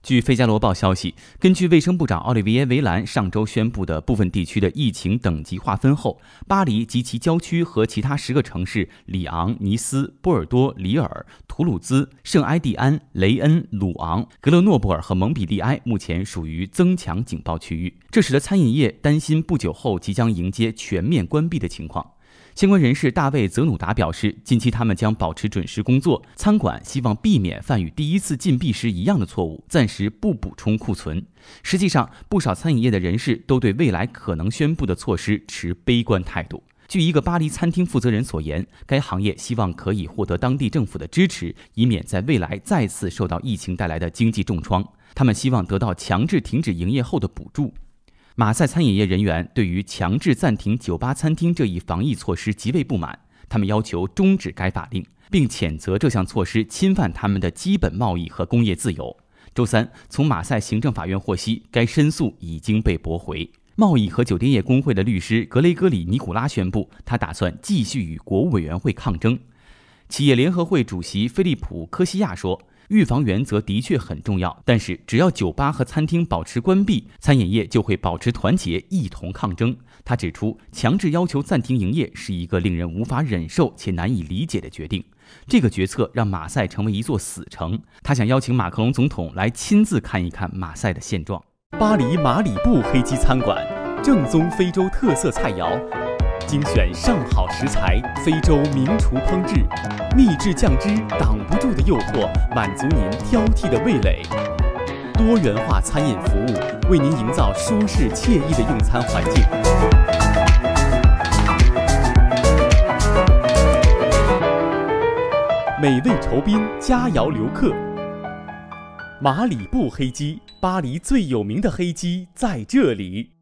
据《费加罗报》消息，根据卫生部长奥利维耶·维兰上周宣布的部分地区的疫情等级划分后，巴黎及其郊区和其他10个城市里昂、尼斯、波尔多、里尔、图鲁兹、圣埃蒂安、雷恩、鲁昂、格勒诺布尔和蒙彼利埃目前属于增强警报区域，这使得餐饮业担心不久后即将迎接全面关闭的情况。相关人士大卫·泽努达表示，近期他们将保持准时工作，餐馆希望避免犯与第一次禁闭时一样的错误，暂时不补充库存。实际上，不少餐饮业的人士都对未来可能宣布的措施持悲观态度。据一个巴黎餐厅负责人所言，该行业希望可以获得当地政府的支持，以免在未来再次受到疫情带来的经济重创。他们希望得到强制停止营业后的补助。马赛餐饮业人员对于强制暂停酒吧餐厅这一防疫措施极为不满，他们要求终止该法令，并谴责这项措施侵犯他们的基本贸易和工业自由。周三，从马赛行政法院获悉，该申诉已经被驳回。贸易和酒店业工会的律师格雷戈里·尼古拉宣布，他打算继续与国务委员会抗争。企业联合会主席菲利普·科西亚说，预防原则的确很重要，但是只要酒吧和餐厅保持关闭，餐饮业就会保持团结，一同抗争。他指出，强制要求暂停营业是一个令人无法忍受且难以理解的决定。这个决策让马赛成为一座死城。他想邀请马克龙总统来亲自看一看马赛的现状。巴黎马里布黑鸡餐馆，正宗非洲特色菜肴，精选上好食材，非洲名厨烹制，秘制酱汁，挡不住的诱惑，满足您挑剔的味蕾。多元化餐饮服务，为您营造舒适惬意的用餐环境。美味酬宾，佳肴留客。马里布黑鸡，巴黎最有名的黑鸡在这里。